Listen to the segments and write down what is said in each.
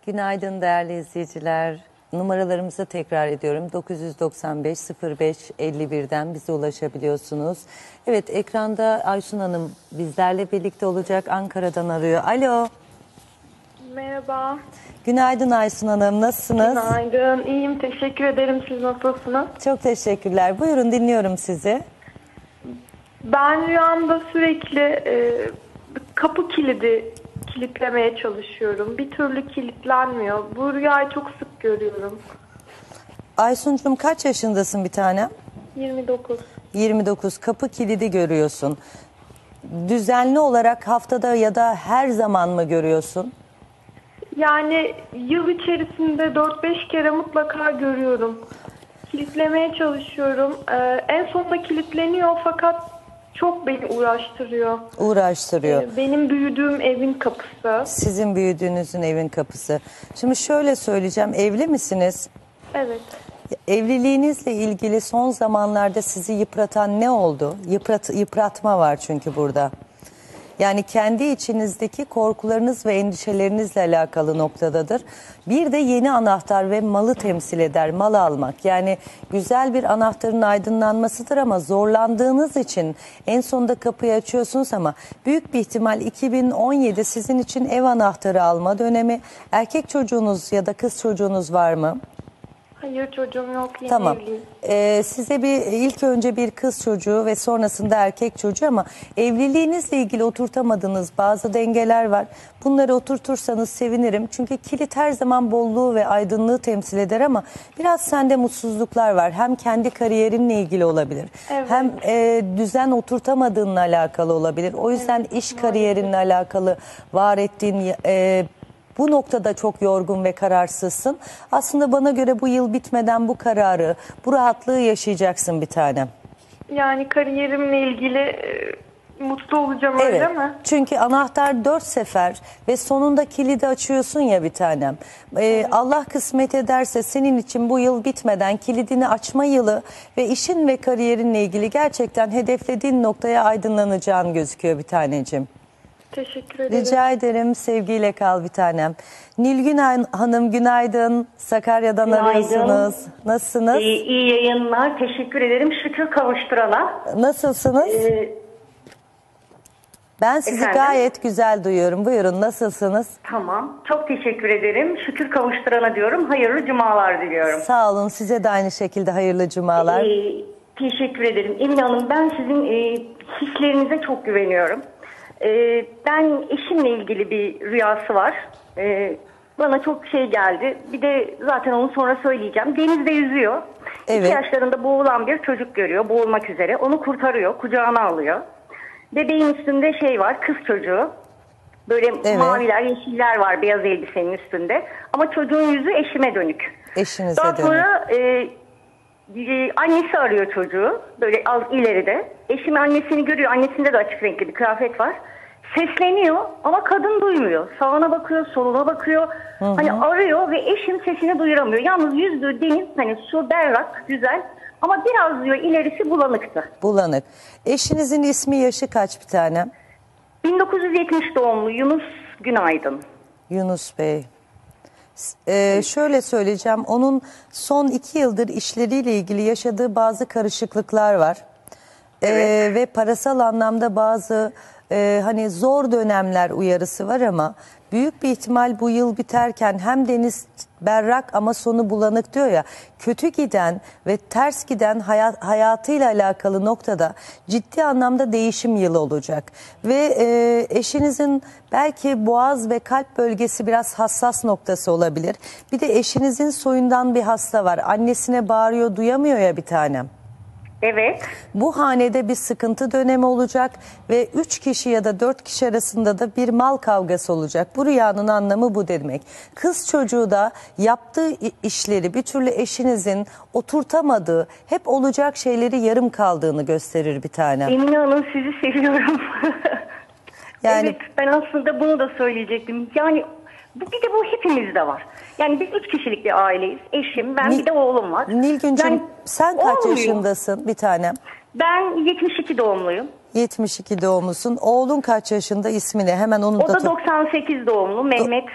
Günaydın değerli izleyiciler. Numaralarımızı tekrar ediyorum. 995 05 51'den bize ulaşabiliyorsunuz. Evet, ekranda Aysun Hanım bizlerle birlikte olacak. Ankara'dan arıyor. Alo. Merhaba. Günaydın Aysun Hanım. Nasılsınız? Günaydın. İyiyim. Teşekkür ederim. Siz nasılsınız? Çok teşekkürler. Buyurun, dinliyorum sizi. Ben rüyamda sürekli kapı kilidi kilitlemeye çalışıyorum. Bir türlü kilitlenmiyor. Bu rüyayı çok sık görüyorum. Aysuncuğum, kaç yaşındasın bir tanem? 29. 29. Kapı kilidi görüyorsun. Düzenli olarak haftada ya da her zaman mı görüyorsun? Yani yıl içerisinde 4-5 kere mutlaka görüyorum. Kilitlemeye çalışıyorum. En sonunda kilitleniyor fakat çok beni uğraştırıyor. Uğraştırıyor. Benim büyüdüğüm evin kapısı. Sizin büyüdüğünüzün evin kapısı. Şimdi şöyle söyleyeceğim. Evli misiniz? Evet. Evliliğinizle ilgili son zamanlarda sizi yıpratan ne oldu? Yıpratma var çünkü burada. Yani kendi içinizdeki korkularınız ve endişelerinizle alakalı noktadadır. Bir de yeni anahtar ve malı temsil eder, mal almak. Yani güzel bir anahtarın aydınlanmasıdır ama zorlandığınız için en sonunda kapıyı açıyorsunuz ama büyük bir ihtimal 2017 sizin için ev anahtarı alma dönemi. Erkek çocuğunuz ya da kız çocuğunuz var mı? Hayır, çocuğum yok. Yeni Tamam. evliyim. Size ilk önce bir kız çocuğu ve sonrasında erkek çocuğu ama evliliğinizle ilgili oturtamadığınız bazı dengeler var. Bunları oturtursanız sevinirim. Çünkü kilit her zaman bolluğu ve aydınlığı temsil eder ama biraz sende mutsuzluklar var. Hem kendi kariyerinle ilgili olabilir. Evet. Hem düzen oturtamadığınla alakalı olabilir. O yüzden iş kariyerinle alakalı var ettiğin... bu noktada çok yorgun ve kararsızsın. Aslında bana göre bu yıl bitmeden bu kararı, bu rahatlığı yaşayacaksın bir tanem. Yani kariyerimle ilgili mutlu olacağım, Evet. öyle mi? Çünkü anahtar 4 sefer ve sonunda kilidi açıyorsun ya bir tanem. Allah kısmet ederse senin için bu yıl bitmeden kilidini açma yılı ve işin ve kariyerinle ilgili gerçekten hedeflediğin noktaya aydınlanacağın gözüküyor bir taneciğim. Teşekkür ederim. Rica ederim. Sevgiyle kal bir tanem. Nilgün Hanım günaydın. Sakarya'dan arıyorsunuz. Nasılsınız? İyi yayınlar. Teşekkür ederim. Şükür kavuşturana. Nasılsınız? Ben sizi efendim? gayet güzel duyuyorum. Buyurun, nasılsınız? Tamam. Çok teşekkür ederim. Şükür kavuşturana diyorum. Hayırlı cumalar diliyorum. Sağ olun. Size de aynı şekilde hayırlı cumalar. Teşekkür ederim. Emine Hanım, ben sizin hislerinize çok güveniyorum. Ben eşimle ilgili bir rüyası var. Bana çok şey geldi. Bir de zaten onu sonra söyleyeceğim. Denizde yüzüyor. Evet. 2 yaşlarında boğulan bir çocuk görüyor. Boğulmak üzere. Onu kurtarıyor. Kucağına alıyor. Bebeğin üstünde şey var. Kız çocuğu. Böyle Evet. maviler, yeşiller var beyaz elbisenin üstünde. Ama çocuğun yüzü eşime dönük. Eşinize Daha dönün. sonra annesi arıyor çocuğu. Böyle az ileride. Eşim annesini görüyor. Annesinde de açık renkli bir kıyafet var. Sesleniyor ama kadın duymuyor. Sağına bakıyor, soluna bakıyor. Hani arıyor ve eşim sesini duyuramıyor. Yalnız yüzdüğü deniz, hani su berrak, güzel. Ama biraz diyor ilerisi bulanıktı. Bulanık. Eşinizin ismi, yaşı kaç bir tanem? 1970 doğumlu Yunus Günaydın. Yunus Bey. Şöyle söyleyeceğim, onun son 2 yıldır işleriyle ilgili yaşadığı bazı karışıklıklar var. Evet. Ve parasal anlamda bazı hani zor dönemler uyarısı var ama büyük bir ihtimal bu yıl biterken hem deniz berrak ama sonu bulanık diyor ya, kötü giden ve ters giden hayatıyla alakalı noktada ciddi anlamda değişim yılı olacak. Ve eşinizin belki boğaz ve kalp bölgesi biraz hassas noktası olabilir. Bir de eşinizin soyundan bir hasta var. Annesine bağırıyor, duyamıyor ya bir tanem. Evet. Bu hanede bir sıkıntı dönemi olacak ve 3 kişi ya da 4 kişi arasında da bir mal kavgası olacak. Bu rüyanın anlamı bu demek. Kız çocuğu da yaptığı işleri bir türlü eşinizin oturtamadığı, hep olacak şeyleri yarım kaldığını gösterir bir tane. Emine Hanım, sizi seviyorum. Yani... Evet, ben aslında bunu da söyleyecektim. Yani bir de bu hepimizde var. Yani biz 3 kişilik bir aileyiz. Eşim, ben, bir de oğlum var. Nilgüncüm, yani, sen kaç olmuyor. yaşındasın bir tanem? Ben 72 doğumluyum. 72 doğumlusun. Oğlun kaç yaşında, ismi ne? Hemen onu O da 98 doğumlu Mehmet.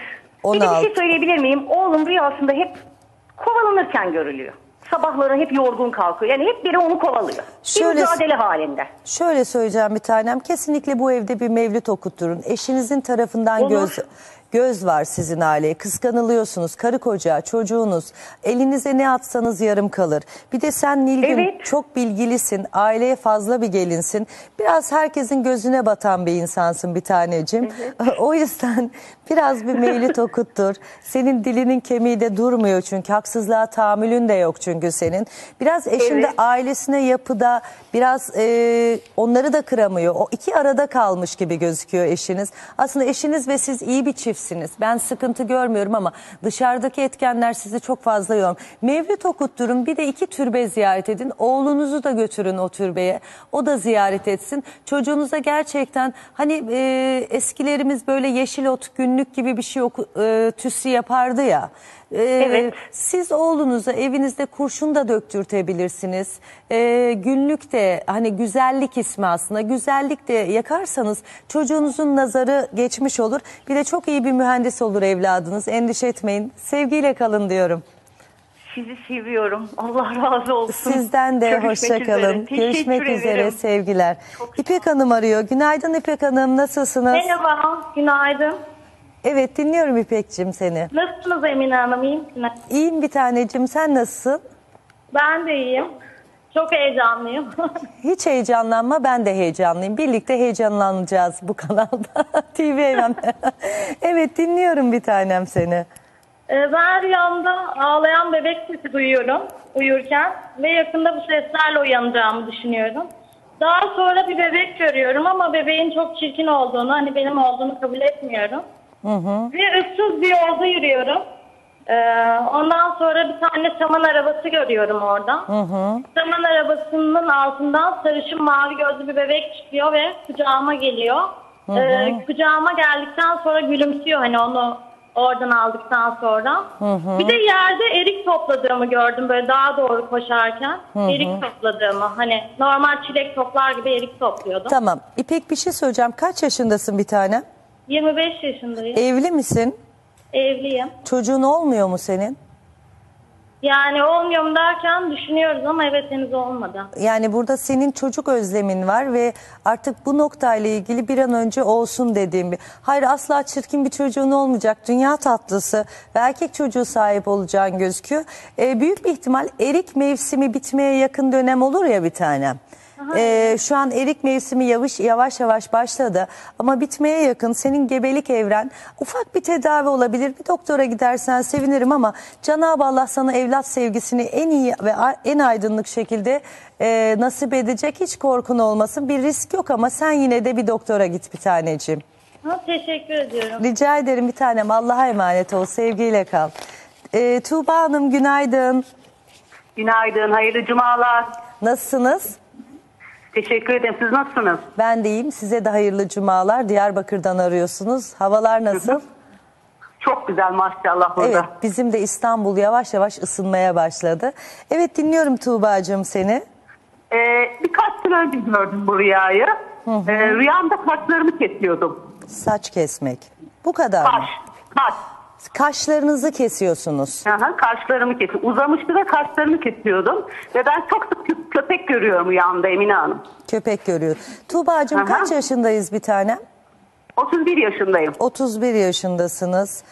Bir de bir 16. şey söyleyebilir miyim? Oğlum rüyasında hep kovalanırken görülüyor. Sabahları hep yorgun kalkıyor. Yani hep biri onu kovalıyor. Şöyle- Bir mücadele halinde. Şöyle söyleyeceğim bir tanem. Kesinlikle bu evde bir mevlüt okutturun. Eşinizin tarafından Olur. göz var sizin aileye. Kıskanılıyorsunuz. Karı koca, çocuğunuz. Elinize ne atsanız yarım kalır. Bir de sen Nilgün Evet. çok bilgilisin. Aileye fazla bir gelinsin. Biraz herkesin gözüne batan bir insansın bir tanecim. O yüzden biraz bir mevlüt okuttur. Senin dilinin kemiği de durmuyor çünkü. Haksızlığa tahammülün de yok çünkü senin. Biraz eşin de Evet. ailesine yapıda biraz onları da kıramıyor. O iki arada kalmış gibi gözüküyor eşiniz. Aslında eşiniz ve siz iyi bir çiftsiniz. Ben sıkıntı görmüyorum ama dışarıdaki etkenler sizi çok fazla yormuyor. Mevlüt okutturun, bir de 2 türbe ziyaret edin. Oğlunuzu da götürün o türbeye. O da ziyaret etsin. Çocuğunuza gerçekten hani eskilerimiz böyle yeşil ot günlük gibi bir şey tüsü yapardı ya. Evet. Siz oğlunuza evinizde kurşun da döktürtebilirsiniz. Günlük de hani güzellik ismi aslında. Güzellik de yakarsanız çocuğunuzun nazarı geçmiş olur. Bir de çok iyi bir mühendis olur evladınız. Endişe etmeyin. Sevgiyle kalın diyorum. Sizi seviyorum. Allah razı olsun. Sizden de Görüşmek hoşça üzere. kalın. Teşekkür Görüşmek üzere, ederim. sevgiler. İpek Hanım arıyor. Günaydın İpek Hanım, nasılsınız? Merhaba, günaydın. Evet, dinliyorum İpek'cim seni. Nasılsınız Emine Hanım? İyi misiniz? İyiyim bir tanecim, sen nasılsın? Ben de iyiyim. Çok heyecanlıyım. Hiç heyecanlanma, ben de heyecanlıyım. Birlikte heyecanlanacağız bu kanalda. TV Evem'de. Evet, dinliyorum bir tanem seni. Ben rüyamda ağlayan bebek sesi duyuyorum uyurken ve yakında bu seslerle uyanacağımı düşünüyorum. Daha sonra bir bebek görüyorum ama bebeğin çok çirkin olduğunu, hani benim olduğunu kabul etmiyorum. Ve ıssız bir yolda yürüyorum. Ondan sonra bir tane saman arabası görüyorum orada. Saman arabasının altından sarışın mavi gözlü bir bebek çıkıyor ve kucağıma geliyor. Kucağıma geldikten sonra gülümsüyor, hani onu oradan aldıktan sonra. Bir de yerde erik topladığımı gördüm böyle daha doğru koşarken. Erik topladığımı, hani normal çilek toplar gibi erik topluyordum. Tamam. İpek, bir şey söyleyeceğim. Kaç yaşındasın bir tanem? 25 yaşındayım. Evli misin? Evliyim. Çocuğun olmuyor mu senin? Yani olmuyorum derken düşünüyoruz ama evet henüz olmadı. Yani burada senin çocuk özlemin var ve artık bu noktayla ilgili bir an önce olsun dediğim bir. Hayır, asla çirkin bir çocuğun olmayacak. Dünya tatlısı ve erkek çocuğu sahip olacağın gözüküyor. Büyük bir ihtimal erik mevsimi bitmeye yakın dönem olur ya bir tanem. Şu an erik mevsimi yavaş yavaş başladı ama bitmeye yakın. Senin gebelik evren, ufak bir tedavi olabilir. Bir doktora gidersen sevinirim ama Cenab-ı Allah sana evlat sevgisini en iyi ve en aydınlık şekilde nasip edecek. Hiç korkun olmasın. Bir risk yok ama sen yine de bir doktora git bir taneciğim. Teşekkür ediyorum. Rica ederim bir tanem. Allah'a emanet ol. Sevgiyle kal. Tuğba Hanım, günaydın. Günaydın, hayırlı cumalar. Nasılsınız? Teşekkür ederim. Siz nasılsınız? Ben de iyiyim. Size de hayırlı cumalar. Diyarbakır'dan arıyorsunuz. Havalar nasıl? Çok güzel maşallah burada. Evet, bizim de İstanbul yavaş yavaş ısınmaya başladı. Evet, dinliyorum Tuğba'cığım seni. Birkaç sene önce gördüm bu rüyayı. Rüyamda kaşlarımı kesiyordum. Saç kesmek. Bu kadar mı? Kaş. Kaşlarınızı kesiyorsunuz. Aha, kaşlarımı kesiyordum. Uzamıştı ve kaşlarımı kesiyordum. Ve ben çok sık köpek görüyorum rüyamda Emine Hanım. Köpek görüyor. Tuğba'cığım Aha. kaç yaşındayız bir tanem? 31 yaşındayım. 31 yaşındasınız.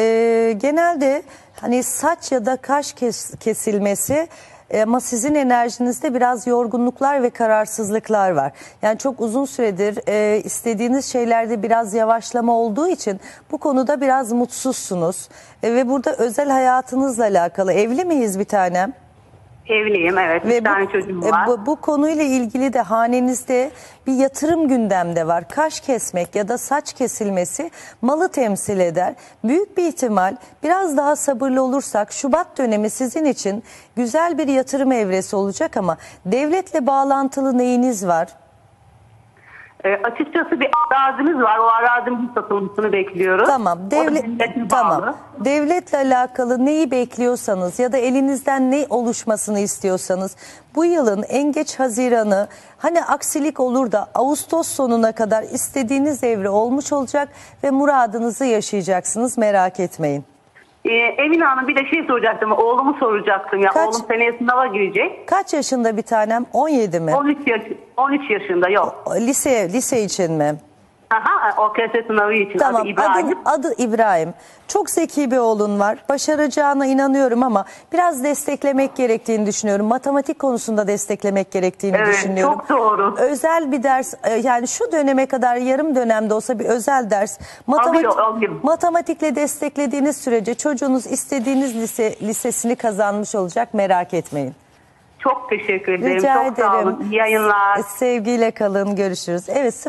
Genelde hani saç ya da kaş kesilmesi ama sizin enerjinizde biraz yorgunluklar ve kararsızlıklar var. Yani çok uzun süredir istediğiniz şeylerde biraz yavaşlama olduğu için bu konuda biraz mutsuzsunuz. Ve burada özel hayatınızla alakalı. Evli miyiz bir tanem? Evliyim, evet. Bir tane çocuğum var. Bu konuyla ilgili de hanenizde bir yatırım gündemde var. Kaş kesmek ya da saç kesilmesi malı temsil eder. Büyük bir ihtimal biraz daha sabırlı olursak Şubat dönemi sizin için güzel bir yatırım evresi olacak ama devletle bağlantılı neyiniz var? Açıkçası bir arazimiz var. O arazimizin satılmasını bekliyoruz. Tamam. O da devletin Tamam. bağlı. Devletle alakalı neyi bekliyorsanız ya da elinizden ne oluşmasını istiyorsanız bu yılın en geç Haziran'ı, hani aksilik olur da Ağustos sonuna kadar istediğiniz evre olmuş olacak ve muradınızı yaşayacaksınız, merak etmeyin. Emine Hanım, bir de şey soracaktım. Oğlumu soracaktım. Ya, Kaç? oğlum seneye sınava girecek. Kaç yaşında bir tanem? 17 mi? 13 yaşında, yok. Lise için mi? Aha, OKS sınavı için. Tamam, Adı İbrahim. adı İbrahim. Çok zeki bir oğlun var. Başaracağına inanıyorum ama biraz desteklemek gerektiğini düşünüyorum. Matematik konusunda desteklemek gerektiğini Evet, düşünüyorum. çok doğru. Özel bir ders, yani şu döneme kadar yarım dönemde olsa bir özel ders. Alayım. Matematikle desteklediğiniz sürece çocuğunuz istediğiniz lisesini kazanmış olacak, merak etmeyin. Çok teşekkür ederim. Rica çok sağ ederim. olun. İyi yayınlar. Sevgiyle kalın, görüşürüz. Evet,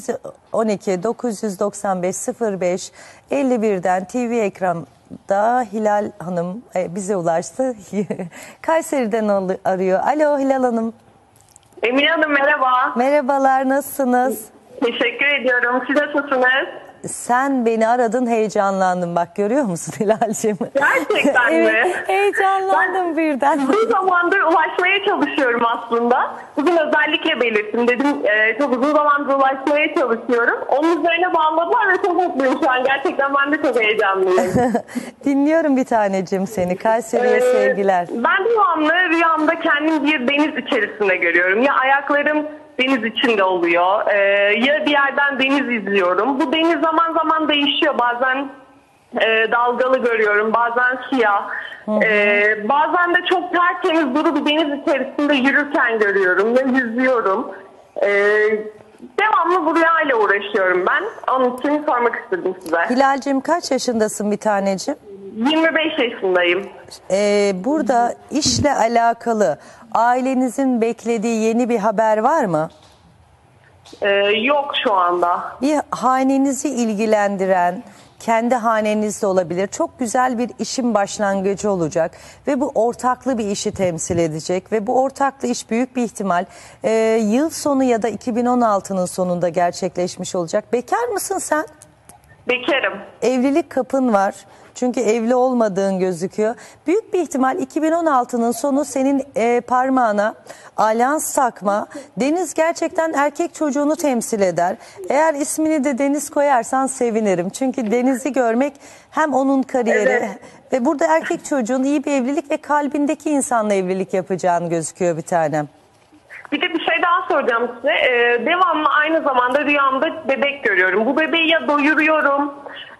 0212 995 05 51'den TV ekranda Hilal Hanım bize ulaştı. Kayseri'den arıyor. Alo Hilal Hanım. Emine Hanım merhaba. Merhabalar, nasılsınız? Teşekkür ediyorum. Siz nasılsınız? Sen beni aradın, heyecanlandım. Bak, görüyor musun Hilal'cığım? Gerçekten mi? Evet, heyecanlandım birden. Uzun zamandır ulaşmaya çalışıyorum aslında. Bugün özellikle belirttim. Dedim çok uzun zamandır ulaşmaya çalışıyorum. Onun üzerine bağladılar ve çok mutluyum şu an. Gerçekten ben de çok heyecanlıyım. Dinliyorum bir tanecim seni. Kayseri'ye sevgiler. Ben devamlı rüyamda kendim bir deniz içerisinde görüyorum. Ya ayaklarım deniz içinde oluyor. Ya bir yerden deniz izliyorum. Bu deniz zaman zaman değişiyor. Bazen dalgalı görüyorum. Bazen siyah. Bazen de çok tertemiz duru bir deniz içerisinde yürürken görüyorum. Ya yüzüyorum. Devamlı bu rüyayla uğraşıyorum ben. Onun için sormak istedim size. Hilal'cığım, kaç yaşındasın bir tanecim? 25 yaşındayım. Burada işle alakalı ailenizin beklediği yeni bir haber var mı? Yok şu anda. Bir hanenizi ilgilendiren, kendi hanenizde olabilir. Çok güzel bir işin başlangıcı olacak ve bu ortaklı bir işi temsil edecek ve bu ortaklı iş büyük bir ihtimal yıl sonu ya da 2016'nın sonunda gerçekleşmiş olacak. Bekar mısın sen? Bekarım. Evlilik kapın var. Çünkü evli olmadığın gözüküyor. Büyük bir ihtimal 2016'nın sonu senin parmağına alyans takma. Deniz gerçekten erkek çocuğunu temsil eder. Eğer ismini de Deniz koyarsan sevinirim. Çünkü Deniz'i görmek hem onun kariyeri ve burada erkek çocuğun iyi bir evlilik ve kalbindeki insanla evlilik yapacağını gözüküyor bir tanem. Bir de bir şey daha soracağım size. Devamlı aynı zamanda rüyamda bebek görüyorum. Bu bebeği ya doyuruyorum.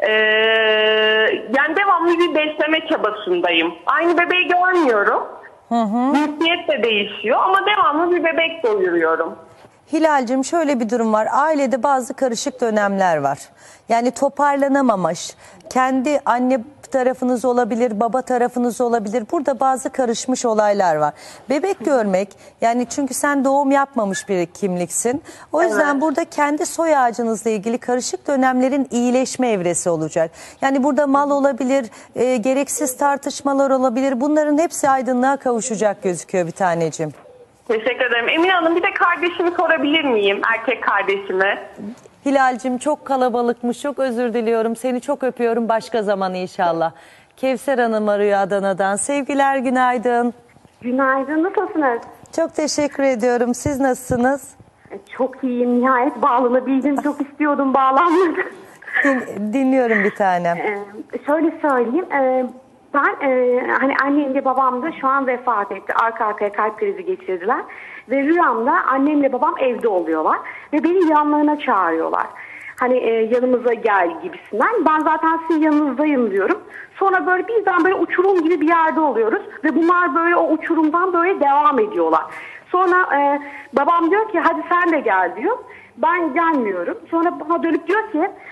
Yani devamlı bir besleme çabasındayım. Aynı bebeği görmüyorum. Cinsiyet de değişiyor ama devamlı bir bebek doyuruyorum. Hilal'cığım, şöyle bir durum var. Ailede bazı karışık dönemler var. Yani toparlanamamış. Kendi anne tarafınız olabilir, baba tarafınız olabilir. Burada bazı karışmış olaylar var. Bebek görmek, yani çünkü sen doğum yapmamış bir kimliksin. O yüzden burada kendi soy ağacınızla ilgili karışık dönemlerin iyileşme evresi olacak. Yani burada mal olabilir, gereksiz tartışmalar olabilir. Bunların hepsi aydınlığa kavuşacak gözüküyor bir tanecim. Teşekkür ederim. Emine Hanım, bir de kardeşimi sorabilir miyim? Erkek kardeşimi. Hilal'cim, çok kalabalıkmış, çok özür diliyorum. Seni çok öpüyorum, başka zaman inşallah. Kevser Hanım arıyor Adana'dan. Sevgiler, günaydın. Günaydın, nasılsınız? Çok teşekkür ediyorum. Siz nasılsınız? Çok iyiyim, nihayet bağlanabildim. Çok istiyordum, bağlanmadım. Dinliyorum bir tanem. Şöyle söyleyeyim, ben hani annemle babam da şu an vefat etti. Arka arkaya kalp krizi geçirdiler. Ve rüyamda annemle babam evde oluyorlar. Ve beni yanlarına çağırıyorlar. Hani yanımıza gel gibisinden. Ben zaten sizin yanınızdayım diyorum. Sonra böyle birden böyle uçurum gibi bir yerde oluyoruz. Ve bunlar böyle o uçurumdan böyle devam ediyorlar. Sonra babam diyor ki hadi sen de gel diyor. Ben gelmiyorum. Sonra bana dönüp diyor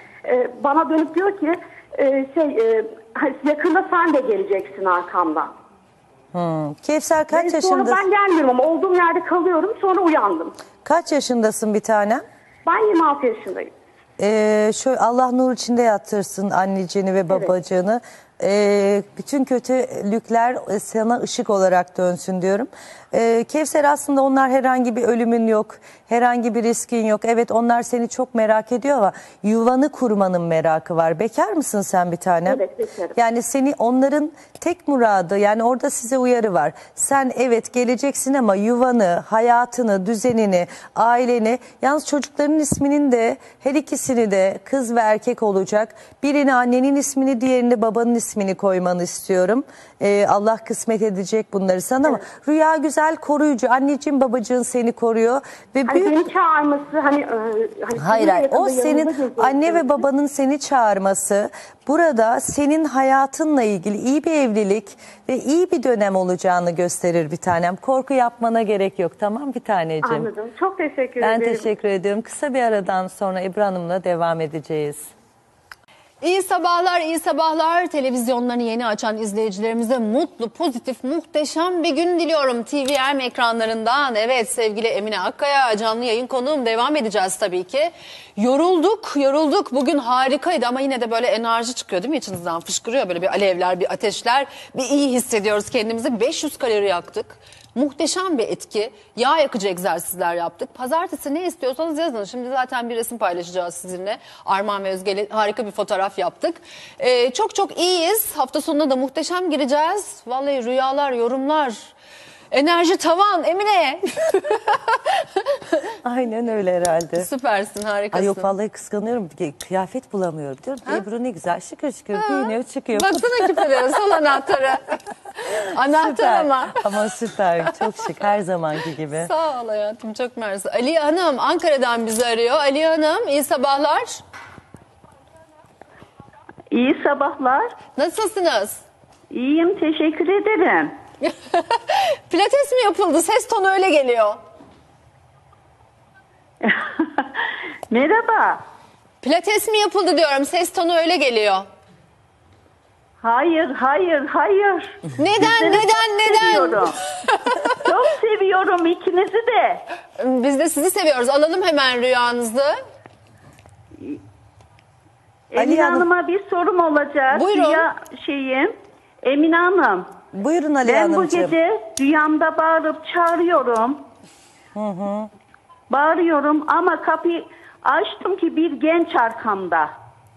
ki yakında sen de geleceksin arkamdan. Kevser, kaç Sonra yaşındasın? ben gelmiyorum ama olduğum yerde kalıyorum. Sonra uyandım. Kaç yaşındasın bir tanem? Ben 26 yaşındayım. Şöyle Allah nur içinde yattırsın anneciğini ve babacığını. Bütün kötülükler sana ışık olarak dönsün diyorum. Kevser, aslında onlar herhangi bir ölümün yok, herhangi bir riskin yok. Evet, onlar seni çok merak ediyor ama yuvanı kurmanın merakı var. Bekar mısın sen bir tanem? Evet, bekarım. Yani onların tek muradı, yani orada size uyarı var. Sen evet geleceksin ama yuvanı, hayatını, düzenini, aileni, yalnız çocukların isminin de her ikisini de kız ve erkek olacak. Birini annenin ismini, diğerini babanın ismini koymanı istiyorum. Allah kısmet edecek bunları sana ama Rüya güzel, koruyucu. Anneciğin, babacığın seni koruyor ve Hani beni çağırması Hayır, o senin anne ve babanın seni çağırması. Burada senin hayatınla ilgili iyi bir evlilik ve iyi bir dönem olacağını gösterir bir tanem. Korku yapmana gerek yok, tamam bir taneciğim. Anladım. Çok teşekkür Ben ederim. teşekkür ediyorum. Kısa bir aradan sonra Ebru Hanım'la devam edeceğiz. İyi sabahlar, iyi sabahlar. Televizyonlarını yeni açan izleyicilerimize mutlu, pozitif, muhteşem bir gün diliyorum TVM ekranlarından. Evet, sevgili Emine Akkaya canlı yayın konuğum, devam edeceğiz tabii ki. Yorulduk. Bugün harikaydı ama yine de böyle enerji çıkıyor değil mi içinizden? Fışkırıyor böyle bir alevler, bir ateşler. Bir iyi hissediyoruz kendimizi. 500 kalori yaktık. Muhteşem bir etki. Yağ yakıcı egzersizler yaptık. Pazartesi ne istiyorsanız yazın. Şimdi zaten bir resim paylaşacağız sizinle. Armağan ve Özge'yle harika bir fotoğraf yaptık. Çok iyiyiz. Hafta sonuna da muhteşem gireceğiz. Vallahi rüyalar, yorumlar, enerji tavan Emine. Aynen öyle herhalde. Süpersin, harikasın. Ay yok, vallahi kıskanıyorum. Kıyafet bulamıyorum. Diyorum ki Ebru ne güzel şıkır giyiniyor, çıkıyor. Baksana küpeleri, sol anahtarı. Anahtar Süper. ama. Ama süper, çok şık, her zamanki gibi. Sağ ol hayatım, çok mersi. Aliye Hanım Ankara'dan bizi arıyor. Aliye Hanım, iyi sabahlar. İyi sabahlar. Nasılsınız? İyiyim, teşekkür ederim. Pilates mi yapıldı? Ses tonu öyle geliyor. Merhaba. Pilates mi yapıldı diyorum. Ses tonu öyle geliyor. Hayır. Neden? Seviyorum. Çok seviyorum ikinizi de. Biz de sizi seviyoruz. Alalım hemen rüyanızı. Emine Hanım. Hanım'a bir sorum olacak. Buyurun. Emine Hanım. Buyurun Ali Ben bu Hanımcığım. gece rüyamda bağırıp çağırıyorum. Bağırıyorum ama kapıyı açtım ki bir genç arkamda.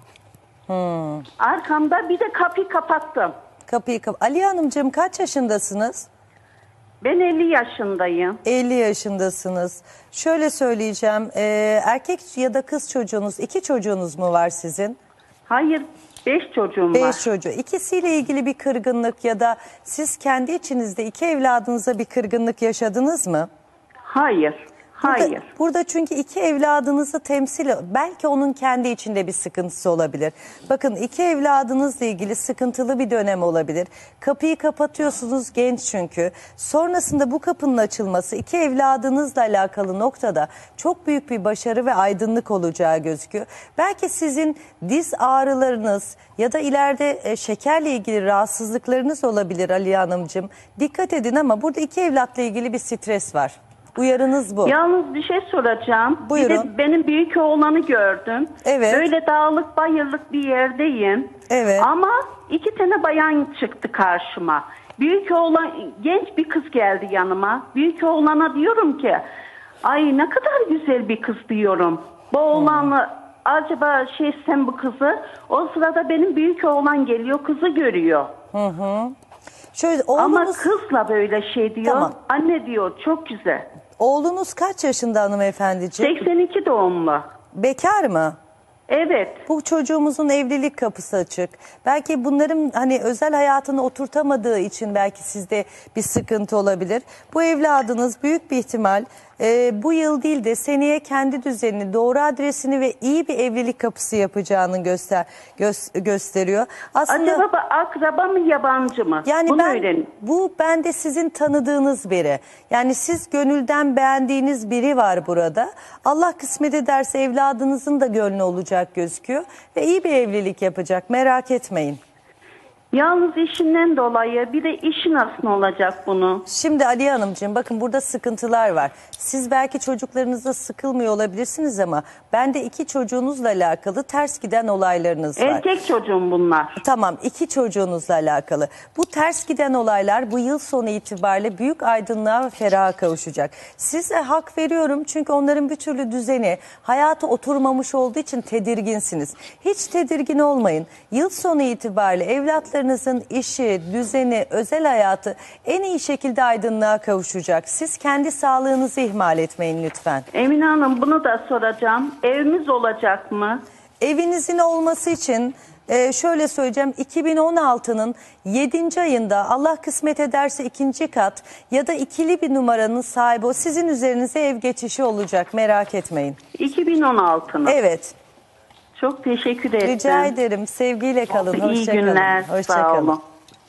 Arkamda, bir de kapıyı kapattım. Kapıyı Ali Hanımcığım, kaç yaşındasınız? Ben 50 yaşındayım. 50 yaşındasınız. Şöyle söyleyeceğim. Erkek ya da kız çocuğunuz, 2 çocuğunuz mu var sizin? Hayır, 5 çocuğum 5 var. çocuğu. İkisiyle ilgili bir kırgınlık ya da siz kendi içinizde 2 evladınıza bir kırgınlık yaşadınız mı? Hayır. Burada çünkü 2 evladınızı temsil, belki onun kendi içinde bir sıkıntısı olabilir. Bakın, 2 evladınızla ilgili sıkıntılı bir dönem olabilir. Kapıyı kapatıyorsunuz, genç çünkü. Sonrasında bu kapının açılması 2 evladınızla alakalı noktada çok büyük bir başarı ve aydınlık olacağı gözüküyor. Belki sizin diz ağrılarınız ya da ileride şekerle ilgili rahatsızlıklarınız olabilir Ali Hanımcığım. Dikkat edin ama burada 2 evlatla ilgili bir stres var. Uyarınız bu. Yalnız bir şey soracağım. Buyurun. Bir de benim büyük oğlanı gördüm. Evet. Böyle dağlık bayırlık bir yerdeyim. Evet. Ama 2 tane bayan çıktı karşıma. Büyük oğlan, genç bir kız geldi yanıma. Büyük oğlana diyorum ki, ay ne kadar güzel bir kız diyorum. Bu oğlanla acaba sen bu kızı. O sırada benim büyük oğlan geliyor, kızı görüyor. Şöyle, Ama oğlunuz, kızla böyle diyor. Tamam. Anne diyor, çok güzel. oğlunuz kaç yaşında hanımefendiciğim? 82 doğumlu. Bekar mı? Evet. Bu çocuğumuzun evlilik kapısı açık. Belki bunların özel hayatını oturtamadığı için belki sizde bir sıkıntı olabilir. Bu evladınız büyük bir ihtimal bu yıl değil de seneye kendi düzenini, doğru adresini ve iyi bir evlilik kapısı yapacağını gösteriyor. Aslında Acaba akraba mı, yabancı mı? yani Bunu öğrenin. bu bende sizin tanıdığınız biri. Yani siz gönülden beğendiğiniz biri var burada. Allah kısmet ederse evladınızın da gönlü olacak gözüküyor. Ve iyi bir evlilik yapacak, merak etmeyin. Yalnız işinden dolayı bir de işi nasıl olacak bunu? Şimdi Aliye Hanımcığım bakın burada sıkıntılar var. Siz belki çocuklarınızla sıkılmıyor olabilirsiniz ama bende 2 çocuğunuzla alakalı ters giden olaylarınız var. Erkek çocuğum bunlar. Tamam, 2 çocuğunuzla alakalı. Bu ters giden olaylar bu yıl sonu itibariyle büyük aydınlığa ve feraha kavuşacak. Size hak veriyorum çünkü onların bir türlü düzeni, hayata oturmamış olduğu için tedirginsiniz. Hiç tedirgin olmayın. Yıl sonu itibariyle evlatlarınızın işi, düzeni, özel hayatı en iyi şekilde aydınlığa kavuşacak. Siz kendi sağlığınızı ihmal etmeyin lütfen. Emine Hanım bunu da soracağım. Evimiz olacak mı? Evinizin olması için şöyle söyleyeceğim, 2016'nın 7. ayında Allah kısmet ederse 2. kat ya da ikili bir numaranın sahibi o sizin üzerinize ev geçişi olacak, merak etmeyin. 2016'nın. Evet, Çok teşekkür ederim. rica ederim, sevgiyle kalın, İyi hoşça kalın. günler. Hoşça Sağ kalın. olun.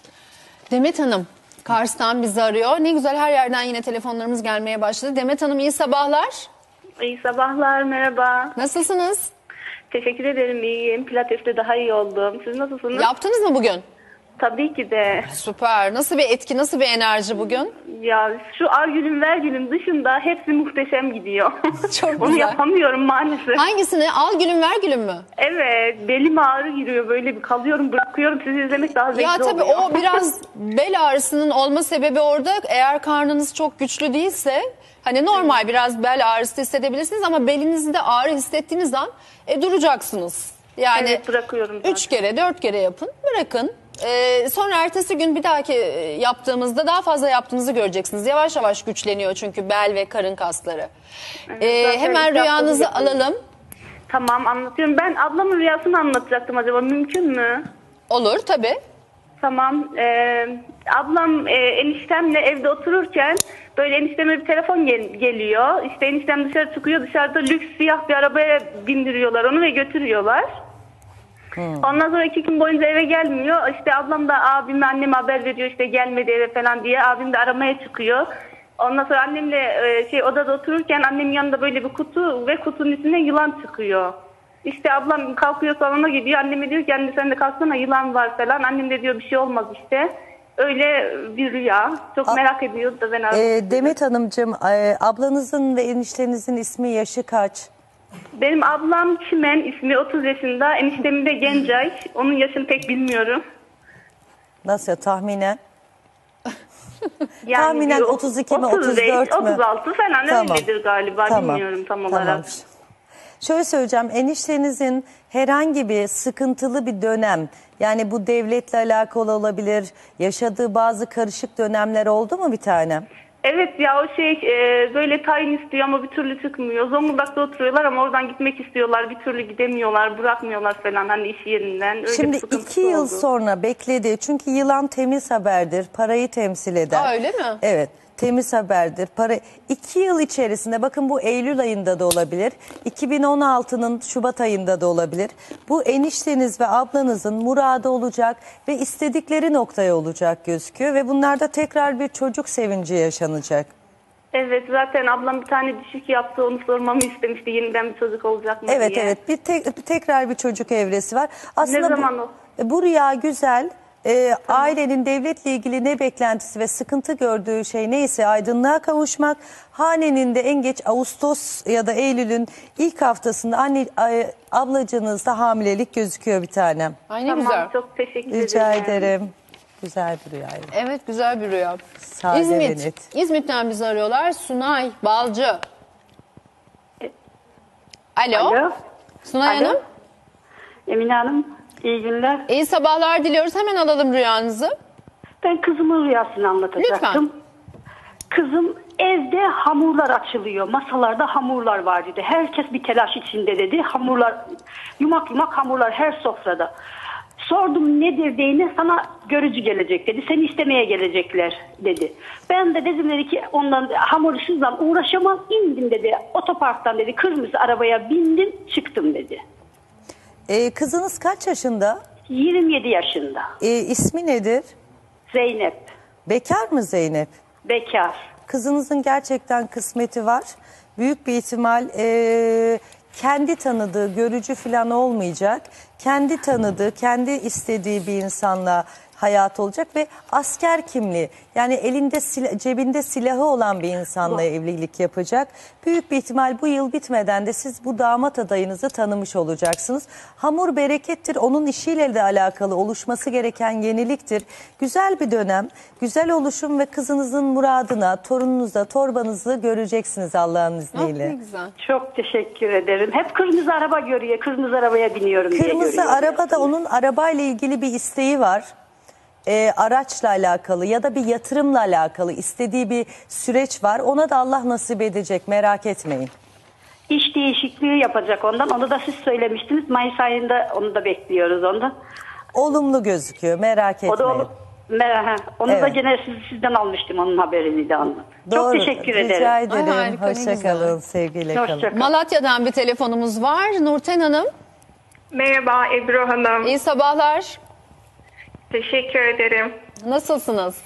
Demet Hanım Kars'tan bizi arıyor. Ne güzel her yerden yine telefonlarımız gelmeye başladı. Demet Hanım iyi sabahlar. İyi sabahlar, merhaba. Nasılsınız? Teşekkür ederim, iyiyim. Pilates'te daha iyi oldum. Siz nasılsınız? Yaptınız mı bugün? Tabii ki de. Süper. Nasıl bir etki, nasıl bir enerji bugün? Ya şu ar gülüm ver gülüm dışında hepsi muhteşem gidiyor. Çok Onu güzel. yapamıyorum maalesef. Hangisini? Al gülüm ver gülüm mü? Evet, belim ağrı giriyor böyle bir kalıyorum, bırakıyorum. Sizi izlemek daha zevkli Ya tabii oluyor. o biraz bel ağrısının olma sebebi orada. Eğer karnınız çok güçlü değilse hani normal biraz bel ağrısı hissedebilirsiniz ama belinizde ağrı hissettiğiniz an duracaksınız. Yani Evet, bırakıyorum zaten. 3 kere 4 kere yapın, bırakın. Sonra ertesi gün bir dahaki yaptığımızda daha fazla yaptığınızı göreceksiniz. Yavaş yavaş güçleniyor çünkü bel ve karın kasları. zaten Hemen ilk rüyanızı yaptığımı alalım. Tamam, anlatıyorum. Ben ablamın rüyasını anlatacaktım, acaba mümkün mü? Olur tabii. Tamam. Ablam eniştemle evde otururken böyle enişteme bir telefon geliyor. İşte eniştem dışarı çıkıyor. Dışarıda lüks siyah bir arabaya bindiriyorlar onu ve götürüyorlar. Ondan sonra 2 gün boyunca eve gelmiyor. İşte ablam da abime, anneme haber veriyor işte gelmedi eve falan diye. Abim de aramaya çıkıyor. Ondan sonra annemle odada otururken annemin yanında böyle bir kutu ve kutunun içinde yılan çıkıyor. İşte ablam kalkıyor, salona gidiyor. Anneme diyor ki anne sen de kalksana, yılan var falan. Annem de diyor bir şey olmaz işte. Öyle bir rüya. Çok merak ediyor da ben aradım. Demet Hanımcığım, ablanızın ve eniştenizin ismi, yaşı kaç? Benim ablam Çimen, ismi 30 yaşında. Eniştemin de Gencay. Onun yaşını pek bilmiyorum. Nasıl ya, tahminen? Yani Tahminen bir 32 mi, 35, 34 mü? 36 falan Tamam. öyledir galiba. Bilmiyorum tam olarak. Tamam. Şöyle söyleyeceğim, eniştenizin herhangi bir sıkıntılı bir dönem, yani bu devletle alakalı olabilir, yaşadığı bazı karışık dönemler oldu mu bir tanem? Evet ya, o böyle tayin istiyor ama bir türlü çıkmıyor. Zonguldak'ta oturuyorlar ama oradan gitmek istiyorlar. Bir türlü gidemiyorlar, bırakmıyorlar falan hani iş yerinden. Öyle Şimdi bir sıkıntısı 2 yıl oldu. sonra bekledi. Çünkü yılan temiz haberdir, parayı temsil eder. Aa, öyle mi? Evet, temiz haberdir. 2 yıl içerisinde, bakın bu Eylül ayında da olabilir, 2016'nın Şubat ayında da olabilir. Bu enişteniz ve ablanızın muradı olacak ve istedikleri noktaya olacak gözüküyor. Ve bunlarda tekrar bir çocuk sevinci yaşanacak. Evet, zaten ablam bir tane düşük yaptı, onu sormamı istemişti. Yeniden bir çocuk olacak mı Evet diye. evet, tekrar bir çocuk evresi var. Aslında Ne zaman o? bu rüya güzel. Ailenin devletle ilgili ne beklentisi ve sıkıntı gördüğü şey neyse aydınlığa kavuşmak. Hanenin de en geç Ağustos ya da Eylül'ün ilk haftasında ablacığınızda hamilelik gözüküyor bir tanem. Ay ne Tamam, güzel. çok teşekkür ederim. Rica ederim. Güzel bir rüyaydı. Evet güzel bir rüya. Sade ve net. İzmit'ten bizi arıyorlar. Sunay Balcı. Alo. Alo. Sunay Alo. Hanım. Emine Hanım, iyi günler. İyi sabahlar diliyoruz. Hemen alalım rüyanızı. Ben kızımın rüyasını anlatacaktım. Lütfen. Kızım evde hamurlar açılıyor. Masalarda hamurlar var dedi. Herkes bir telaş içinde dedi. Hamurlar, yumak yumak hamurlar her sofrada. Sordum nedir deyine, sana görücü gelecek dedi. Seni istemeye gelecekler dedi. Ben de dedim dedi ki ondan hamur işinizle uğraşamam, indim dedi. Otoparktan dedi kırmızı arabaya bindim çıktım dedi. Kızınız kaç yaşında? 27 yaşında. İsmi nedir? Zeynep. Bekar mı Zeynep? Bekar. Kızınızın gerçekten kısmeti var. Büyük bir ihtimal kendi tanıdığı, görücü falan olmayacak. Kendi tanıdığı, kendi istediği bir insanla hayatı olacak ve asker kimliği, yani elinde cebinde silahı olan bir insanla evlilik yapacak. Büyük bir ihtimal bu yıl bitmeden de siz bu damat adayınızı tanımış olacaksınız. Hamur berekettir, onun işiyle de alakalı oluşması gereken yeniliktir. Güzel bir dönem, güzel oluşum ve kızınızın muradına, torununuza, torbanızı göreceksiniz Allah'ın izniyle. Ne güzel. Çok teşekkür ederim. Hep kırmızı araba görüyor. Kırmızı arabaya biniyorum diye Kırmızı görüyor. araba da onun arabayla ilgili bir isteği var. Araçla alakalı ya da bir yatırımla alakalı istediği bir süreç var. Ona da Allah nasip edecek, merak etmeyin. İş değişikliği yapacak ondan. Onu da siz söylemiştiniz. Mayıs ayında onu da bekliyoruz ondan. Olumlu gözüküyor, merak etmeyin. Onu da Evet. gene sizden almıştım, onun haberini de ondan. Çok Doğru. teşekkür Rica ederim. ederim. Harika, ne Hoşça güzel. kalın, sevgiyle kalın. Hoşça kalın. Malatya'dan bir telefonumuz var. Nurten Hanım. Merhaba Ebru Hanım. İyi sabahlar. Teşekkür ederim. Nasılsınız?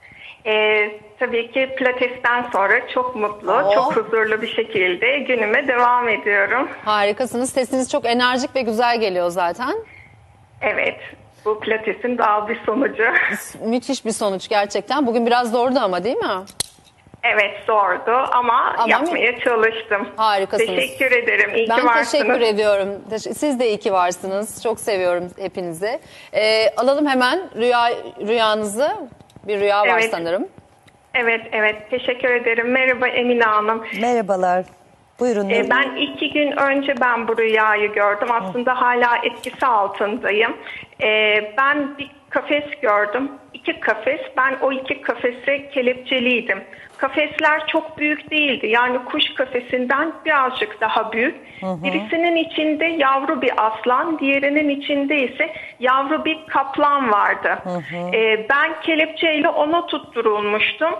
Tabii ki pilatesten sonra çok mutlu, çok huzurlu bir şekilde günüme devam ediyorum. Harikasınız. Sesiniz çok enerjik ve güzel geliyor zaten. Evet, bu pilatesin daha bir sonucu. Müthiş bir sonuç gerçekten. Bugün biraz zordu ama değil mi? Evet, zordu ama yapmaya çalıştım. Harikasınız. Teşekkür ederim. İyi ki Ben varsınız. teşekkür ediyorum. Siz de iyi ki varsınız. Çok seviyorum hepinizi. Alalım hemen rüyanızı. Bir rüya var Evet. sanırım. Evet, teşekkür ederim. Merhaba Emine Hanım. Merhabalar. Buyurun. Ben 2 gün önce bu rüyayı gördüm. Aslında hala etkisi altındayım. Ben bir kafes gördüm. 2 kafes. Ben o 2 kafese kelepçeliydim. Kafesler çok büyük değildi. Yani kuş kafesinden birazcık daha büyük. Birisinin içinde yavru bir aslan, diğerinin içinde ise yavru bir kaplan vardı. Ben kelepçeyle ona tutturulmuştum.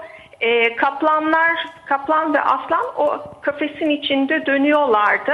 Kaplan ve aslan o kafesin içinde dönüyorlardı.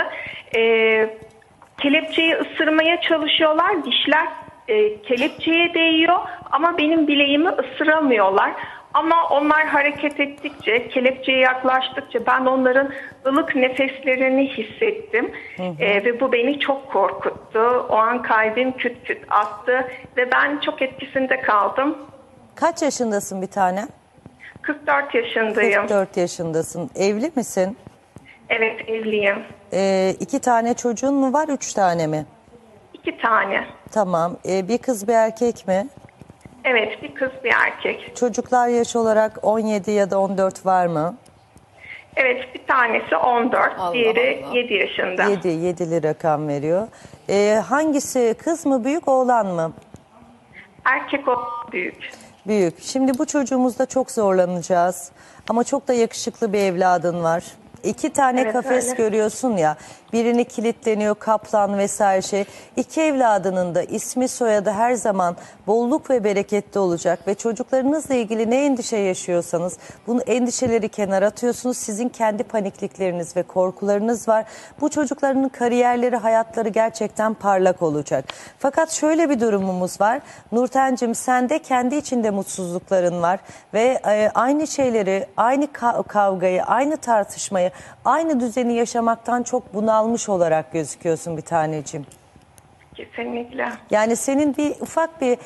Kelepçeyi ısırmaya çalışıyorlar. Dişler kelepçeye değiyor ama benim bileğimi ısıramıyorlar. Ama onlar hareket ettikçe, kelepçeye yaklaştıkça ben onların ılık nefeslerini hissettim. Ve bu beni çok korkuttu. O an kalbim küt küt attı ve ben çok etkisinde kaldım. Kaç yaşındasın bir tane? 44 yaşındayım. 44 yaşındasın. Evli misin? Evet, evliyim. 2 tane çocuğun mu var, 3 tane mi? 2 tane. Tamam. Bir kız bir erkek mi? Evet, bir kız bir erkek. Çocuklar yaş olarak 17 ya da 14 var mı? Evet, bir tanesi 14, diğeri 7 yaşında. 7'li rakam veriyor. Hangisi, kız mı büyük, oğlan mı? Erkek o büyük. Büyük. Şimdi bu çocuğumuzda çok zorlanacağız. Ama çok da yakışıklı bir evladın var. 2 tane Evet, kafes öyle. görüyorsun ya. Birini kilitleniyor, kaplan vesaire şey. 2 evladının da ismi soyadı her zaman bolluk ve bereketli olacak. Ve çocuklarınızla ilgili ne endişe yaşıyorsanız bunu endişeleri kenara atıyorsunuz. Sizin kendi paniklikleriniz ve korkularınız var. Bu çocukların kariyerleri, hayatları gerçekten parlak olacak. Fakat şöyle bir durumumuz var. Nurten'cim, sende kendi içinde mutsuzlukların var. Ve aynı şeyleri, aynı kavgayı, aynı tartışmayı, aynı düzeni yaşamaktan çok bunalmış olarak gözüküyorsun bir taneciğim. Kesinlikle. Yani senin bir ufak bir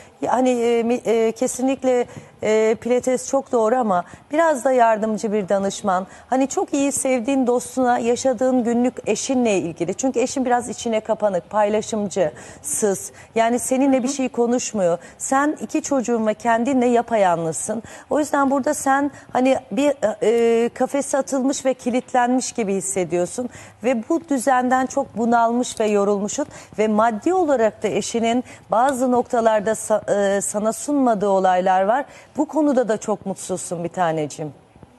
kesinlikle pilates çok doğru ama biraz da yardımcı bir danışman. Hani çok iyi sevdiğin dostuna, yaşadığın günlük eşinle ilgili. Çünkü eşin biraz içine kapanık, paylaşımcı, sız. Yani seninle bir şey konuşmuyor. Sen 2 çocuğun ve kendinle yapayalnızsın. O yüzden burada sen hani bir kafese atılmış ve kilitlenmiş gibi hissediyorsun. Ve bu düzenden çok bunalmış ve yorulmuşsun. Ve maddi olarak da eşinin bazı noktalarda sana sunmadığı olaylar var. Bu konuda da çok mutsuzsun bir taneciğim.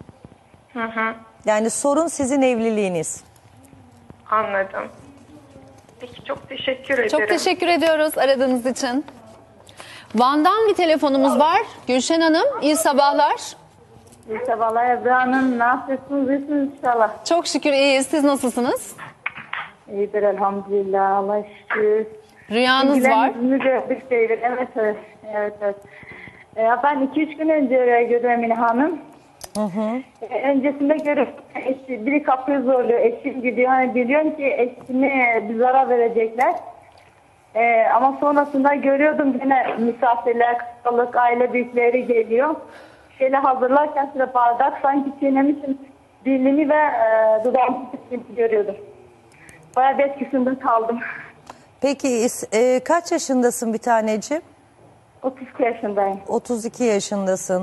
Yani sorun sizin evliliğiniz. Anladım. Peki, çok teşekkür ederim. Çok teşekkür ediyoruz aradığınız için. Van'dan bir telefonumuz var. Gülşen Hanım, iyi sabahlar. İyi sabahlar Ebru Hanım. Ne yapıyorsunuz? İyisiniz inşallah. Çok şükür iyiyiz. Siz nasılsınız? İyidir elhamdülillah. Allah şükür. Rüyanız var. Gördük şeyler. Evet. Ya ben 2-3 gün önce oraya gördüm Emine Hanım. Öncesinde görüp biri kapıyı zorluyor. Eşim gidiyor. Hani biliyorum ki eşime bir zarar verecekler. Ama sonrasında görüyordum yine misafirler hastalık, aile büyükleri geliyor. Şeyle hazırlarken size bardak sanki çiğnemişim dilini ve dudağımı görüyordum. Bayağı bir etkisinde kaldım. Peki kaç yaşındasın bir taneciğim? 32 yaşındayım. 32 yaşındasın.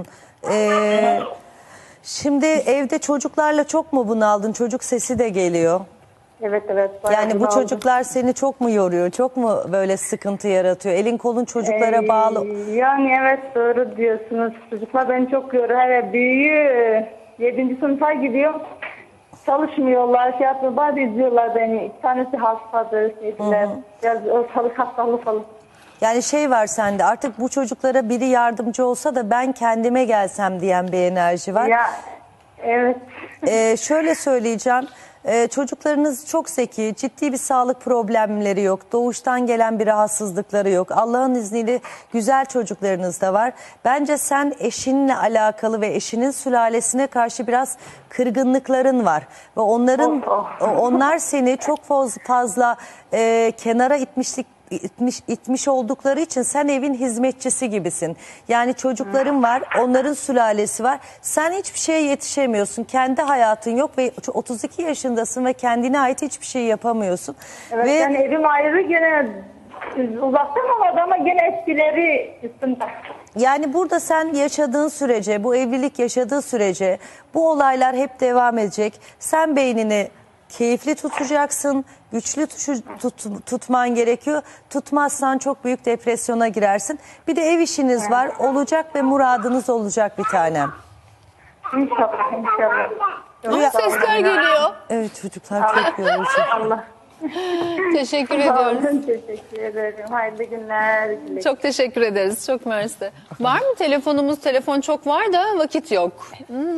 Şimdi evde çocuklarla çok mu bunaldın? Çocuk sesi de geliyor. Evet evet. Yani bu bunaldım. çocuklar seni çok mu yoruyor? Çok mu böyle sıkıntı yaratıyor? Elin kolun çocuklara bağlı. Yani evet doğru diyorsunuz. Çocuklar beni çok yoruyor. Evet büyüğü 7. sınıfa gidiyor. Çalışmıyorlar, şey yapmıyorlar. Bazı izliyorlar beni. 2 tanesi hastadır. Biraz ortalık hastalık falan. Yani şey var sende, artık bu çocuklara biri yardımcı olsa da ben kendime gelsem diyen bir enerji var. Ya evet. Şöyle söyleyeceğim. Çocuklarınız çok zeki, ciddi bir sağlık problemleri yok. Doğuştan gelen bir rahatsızlıkları yok. Allah'ın izniyle güzel çocuklarınız da var. Bence sen eşinle alakalı ve eşinin sülalesine karşı biraz kırgınlıkların var. Ve onlar seni çok fazla kenara itmiş oldukları için sen evin hizmetçisi gibisin. Yani çocukların var, onların sülalesi var. Sen hiçbir şeye yetişemiyorsun. Kendi hayatın yok ve 32 yaşındasın ve kendine ait hiçbir şey yapamıyorsun. Evet ve yani evim ayrı gene uzaktan olmadı ama gene etkileri üstünde. Yani burada sen yaşadığın sürece, bu evlilik yaşadığı sürece bu olaylar hep devam edecek. Sen beynini keyifli tutacaksın, güçlü tutman gerekiyor. Tutmazsan çok büyük depresyona girersin. Bir de ev işiniz var, olacak ve muradınız olacak bir tanem. İnşallah inşallah. Ama sesler geliyor. Evet çocuklar çok yorucu. Allah. Teşekkür ediyoruz. Teşekkür ederim. Hayırlı günler. Çok teşekkür ederiz. Çok mersi. Var mı telefonumuz? Telefon çok var da vakit yok.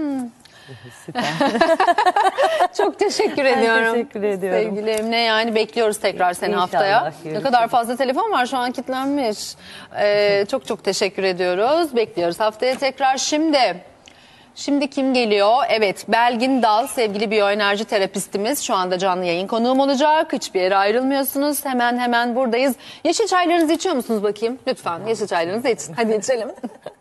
Çok teşekkür ediyorum. Teşekkür ediyorum. Sevgili Emine, yani bekliyoruz tekrar seni İnşallah, haftaya. Ne görüşürüz. kadar fazla telefon var, şu an kilitlenmiş. Çok teşekkür ediyoruz. Bekliyoruz haftaya tekrar. Şimdi kim geliyor? Evet, Belgin Dal, sevgili biyoenerji terapistimiz. Şu anda canlı yayın konuğum olacak. Hiçbir yere ayrılmıyorsunuz. Hemen buradayız. Yeşil çaylarınızı içiyor musunuz bakayım? Lütfen yeşil çaylarınızı için. Hadi içelim.